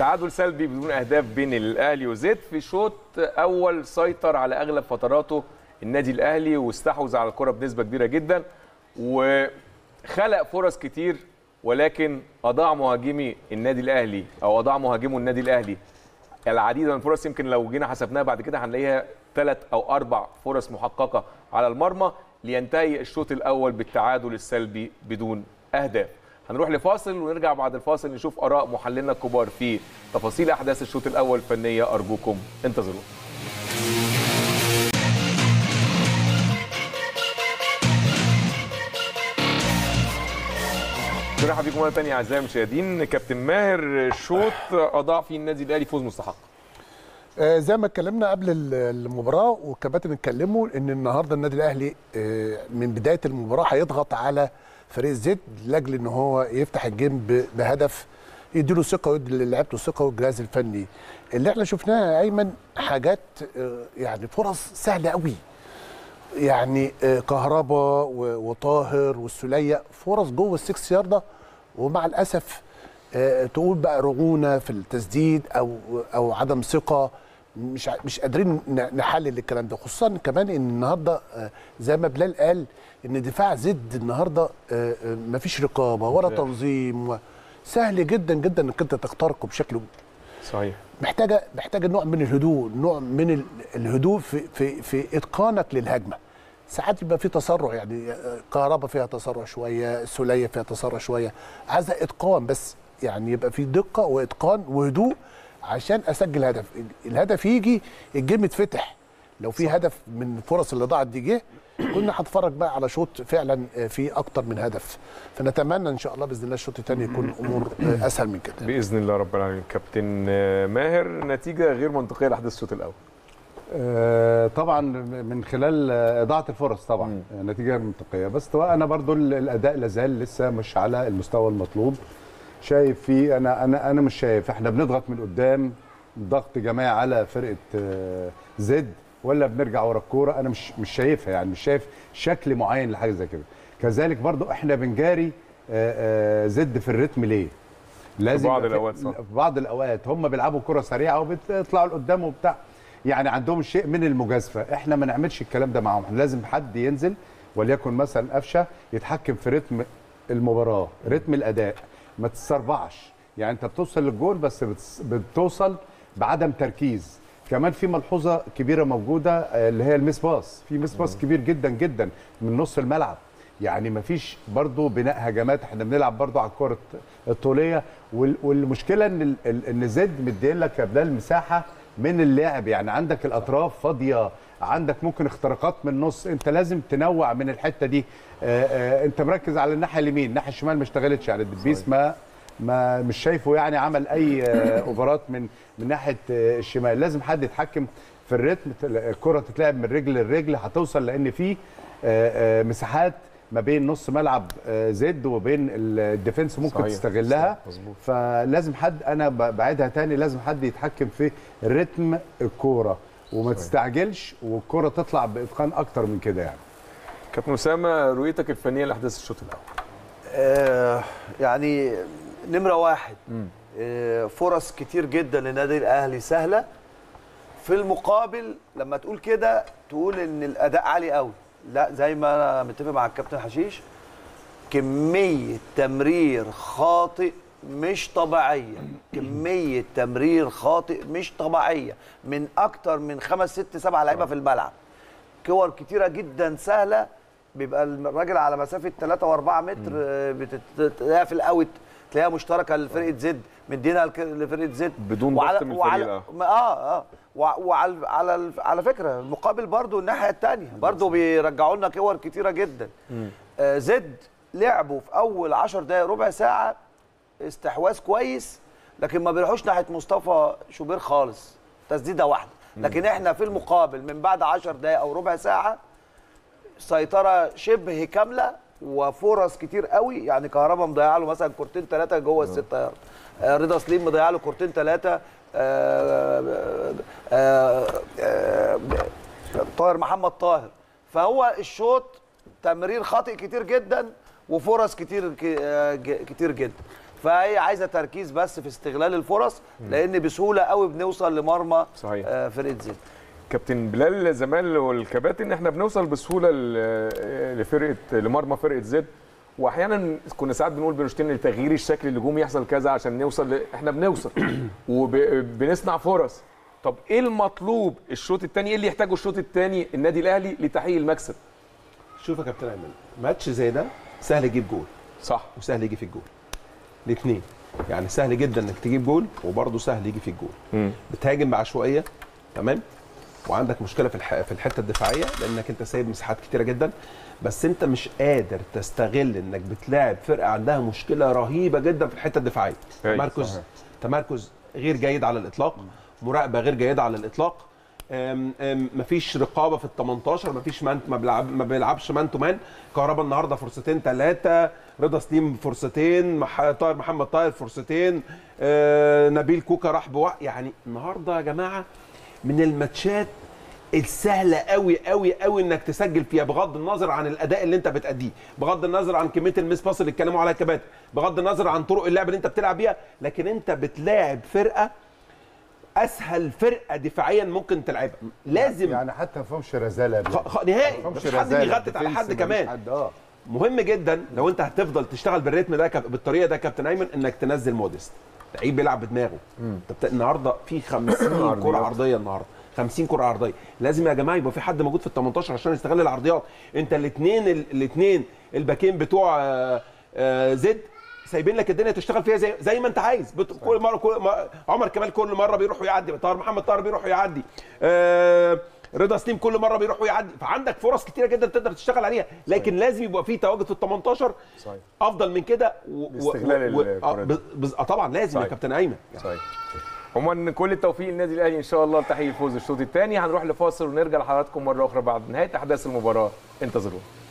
تعادل سلبي بدون اهداف بين الاهلي وزد. في شوط اول سيطر على اغلب فتراته النادي الاهلي واستحوذ على الكره بنسبه كبيره جدا وخلق فرص كتير، ولكن اضاع مهاجمي النادي الاهلي او اضاع مهاجمو النادي الاهلي العديد من الفرص. يمكن لو جينا حسبناها بعد كده هنلاقيها 3 أو 4 فرص محققه على المرمى، لينتهي الشوط الاول بالتعادل السلبي بدون اهداف. هنروح لفاصل ونرجع بعد الفاصل نشوف اراء محللنا الكبار في تفاصيل احداث الشوط الاول الفنيه. ارجوكم انتظرونا. مرحبا بكم مره ثانيه اعزائي المشاهدين. كابتن ماهر، شوط اضاع فيه النادي الاهلي فوز مستحق. زي ما اتكلمنا قبل المباراه والكباتن اتكلموا ان النهارده النادي الاهلي من بدايه المباراه هيضغط على فريق زد لاجل ان هو يفتح الجيم بهدف يديله ثقه ويدي لعيبته ثقه والجهاز الفني. اللي احنا شفناها يا ايمن حاجات يعني فرص سهله قوي، يعني كهربا وطاهر والسوليه فرص جوه السكس يارده، ومع الاسف تقول بقى رغونه في التسديد او عدم ثقه، مش قادرين نحلل الكلام ده، خصوصا كمان ان النهارده زي ما بلال قال ان دفاع زد النهارده مفيش رقابه ولا تنظيم، سهل جدا جدا انك انت تخترقه بشكل صحيح. محتاجه نوع من الهدوء، نوع من الهدوء في اتقانك للهجمه. ساعات يبقى في تسرع، يعني كهربا فيها تسرع شويه، سوليه فيها تسرع شويه، عايزه اتقان بس، يعني يبقى في دقه واتقان وهدوء عشان اسجل هدف. الهدف يجي الجيم يتفتح. لو في هدف من الفرص اللي ضاعت دي جه كنا هنتفرج بقى على شوط فعلا فيه اكتر من هدف. فنتمنى ان شاء الله باذن الله الشوط الثاني يكون الامور اسهل من كده باذن الله رب العالمين. كابتن ماهر، نتيجه غير منطقيه لاحداث الشوط الاول. طبعا من خلال اضاعه الفرص طبعا نتيجه غير منطقيه، بس انا برضو الاداء لازال لسه مش على المستوى المطلوب. شايف فيه انا مش شايف احنا بنضغط من قدام ضغط جماعي على فرقه زد ولا بنرجع ورا الكوره. انا مش شايفها، يعني مش شايف شكل معين لحاجه زي كده. كذلك برضو احنا بنجاري زد في الريتم ليه؟ لازم في بعض الاوقات صح، في بعض الاوقات هم بيلعبوا كره سريعه وبيطلعوا لقدام وبتاع، يعني عندهم شيء من المجازفه. احنا ما نعملش الكلام ده معاهم. لازم حد ينزل وليكن مثلا قفشه يتحكم في رتم المباراه، رتم الاداء، ما تتسربعش. يعني انت بتوصل للجول بس بتوصل بعدم تركيز. كمان في ملحوظه كبيره موجوده اللي هي الميس باص، في ميس باص كبير جدا جدا من نص الملعب. يعني ما فيش برضه بناء هجمات، احنا بنلعب برضه على الكره الطوليه. والمشكله ان زد مدين لك يا بلال مساحه من اللعب، يعني عندك الاطراف فاضيه، عندك ممكن اختراقات من النص. انت لازم تنوع من الحته دي. انت مركز على الناحيه اليمين، الناحيه الشمال ما اشتغلتش، يعني الدبيس ما مش شايفه يعني عمل اي اوفرات من ناحيه الشمال. لازم حد يتحكم في الريتم، الكره تتلعب من رجل لرجل هتوصل، لان في مساحات ما بين نص ملعب زد وبين الديفنس ممكن صحيح. تستغلها صحيح. فلازم حد، انا بعيدها تاني، لازم حد يتحكم في رتم الكوره وما صحيح. تستعجلش والكوره تطلع باتقان اكتر من كده. يعني كابتن اسامه، رؤيتك الفنيه لاحداث الشوط الاول؟ يعني نمره واحد فرص كتير جدا للنادي الاهلي سهله. في المقابل لما تقول كده تقول ان الاداء عالي قوي، لا، زي ما انا متفق مع الكابتن حشيش، كميه تمرير خاطئ مش طبيعيه، كميه تمرير خاطئ مش طبيعيه من اكتر من 5 6 7 لعيبه في الملعب. كور كتيره جدا سهله، بيبقى الراجل على مسافه 3 و4 متر بتلاقيها في الاوت، تلاقيها مشتركه لفرقه زد، مدينها لفرقه زد بدون ضغط من الفريق. على فكره المقابل برضو الناحيه الثانيه برضو بيرجعوا لنا كور كتيره جدا. زد لعبوا في اول 10 دقائق ربع ساعه استحواذ كويس، لكن ما بيروحوش ناحيه مصطفى شوبير خالص، تسديده واحده. لكن احنا في المقابل من بعد 10 دقائق او ربع ساعه سيطره شبه كامله وفرص كتير قوي. يعني كهربا مضيع له مثلا كورتين 3 جوه الستة يارد، رضا سليم مضيع له كورتين 3، طاهر محمد طاهر. فهو الشوط تمرير خاطئ كتير جدا وفرص كتير جدا. فهي عايزه تركيز بس في استغلال الفرص، لان بسهوله قوي بنوصل لمرمى صحيح. فرقه زد. كابتن بلال زمان والكباتن احنا بنوصل بسهوله لمرمى فرقه زد، واحيانا كنا ساعات بنقول بنشتري لتغيير الشكل الهجومي يحصل كذا عشان نوصل احنا بنوصل وبنصنع فرص. طب ايه المطلوب الشوط الثاني؟ ايه اللي يحتاجه الشوط الثاني النادي الاهلي لتحقيق المكسب؟ شوف يا كابتن ايمن، ماتش زي ده سهل يجيب جول صح وسهل يجي في الجول الاثنين. يعني سهل جدا انك تجيب جول وبرضه سهل يجي في الجول. بتهاجم بعشوائيه تمام، وعندك مشكله في الحته الدفاعيه لانك انت سايب مساحات كتيره جدا، بس انت مش قادر تستغل انك بتلاعب فرقه عندها مشكله رهيبه جدا في الحته الدفاعيه. تمركز غير جيد على الاطلاق، مراقبه غير جيده على الاطلاق، مفيش رقابه في ال18، مفيش ما بيلعبش مان تو مان. كهربا النهارده فرصتين 3، رضا سليم فرصتين، طاهر محمد طاهر فرصتين، نبيل كوكا راح يعني النهارده يا جماعه من الماتشات السهله قوي قوي قوي انك تسجل فيها، بغض النظر عن الاداء اللي انت بتاديه، بغض النظر عن كميه الميس باس اللي اتكلموا عليها الكباتن، بغض النظر عن طرق اللعب اللي انت بتلعب بيها، لكن انت بتلاعب فرقه اسهل فرقه دفاعيا ممكن تلعبها. لازم يعني حتى ما فيهمش رزاله نهائي، مش حد بيغطي على حد كمان. مهم جدا لو انت هتفضل تشتغل بالريتم ده بالطريقه ده كابتن ايمن انك تنزل موديست، لعيب بيلعب بدماغه. النهارده في 50 كره عرضيه، النهارده 50 كره عرضيه، لازم يا جماعه يبقى في حد موجود في ال18 عشان يستغل العرضيات. انت الاثنين الباكين بتوع زد سايبين لك الدنيا تشتغل فيها زي ما انت عايز. كل مره عمر كمال كل مره بيروح ويعدي، طاهر محمد طاهر بيروح ويعدي، رضا سليم كل مره بيروح ويعدي، فعندك فرص كتيره جدا تقدر تشتغل عليها، لكن لازم يبقى في تواجد في ال18 افضل من كده باستغلال طبعا لازم يا كابتن ايمن. صحيح. عموما كل التوفيق للنادي الاهلي ان شاء الله لتحقيق الفوز الشوط الثاني. هنروح لفاصل ونرجع لحضراتكم مره اخرى بعد نهايه احداث المباراه، انتظرونا.